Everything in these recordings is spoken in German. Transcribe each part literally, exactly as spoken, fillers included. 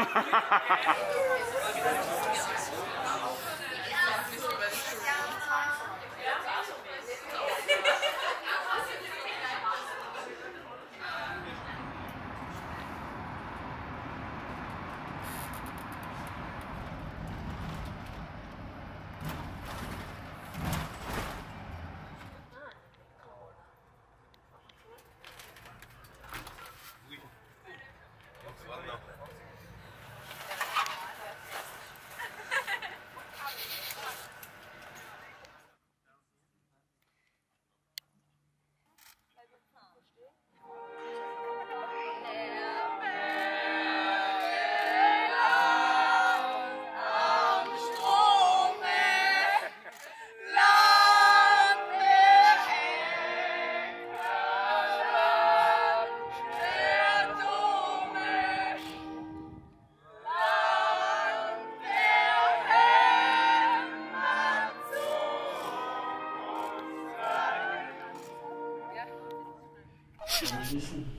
Wissen.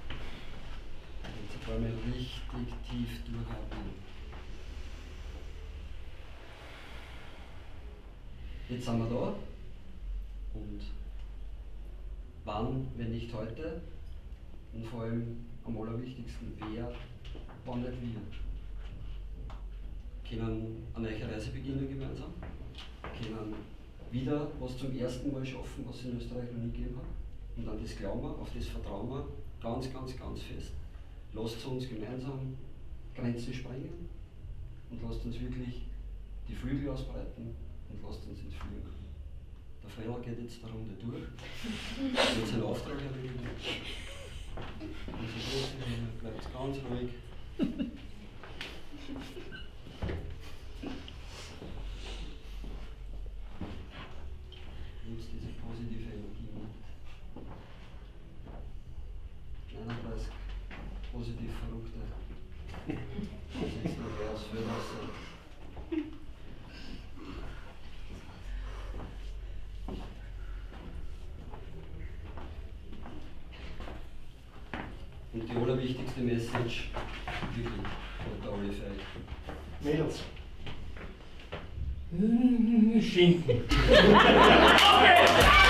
Jetzt einmal richtig tief durchatmen. Jetzt sind wir da. Und wann, wenn nicht heute? Und vor allem am allerwichtigsten, wer, wann nicht wir. Können eine neue Reise beginnen gemeinsam. Können wieder was zum ersten Mal schaffen, was es in Österreich noch nie gegeben hat. Und an das glauben wir, auf das vertrauen wir ganz, ganz, ganz fest. Lasst uns gemeinsam Grenzen sprengen und lasst uns wirklich die Flügel ausbreiten und lasst uns ins Fliegen. Der Freiler geht jetzt der Runde durch. Er wird seinen Auftrag erledigen. Und so bleibt ganz ruhig. Nutzt diese positive Energie mit. einunddreißig positiv Verrückte. Das ist noch wer aus Föderasser. Und die allerwichtigste Message, wirklich, von der Oli Feig. Mädels. Schinken. Okay.